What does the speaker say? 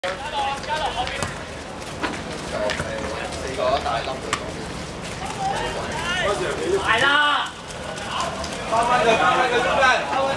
来啦！8分嘅，8分嘅，中間。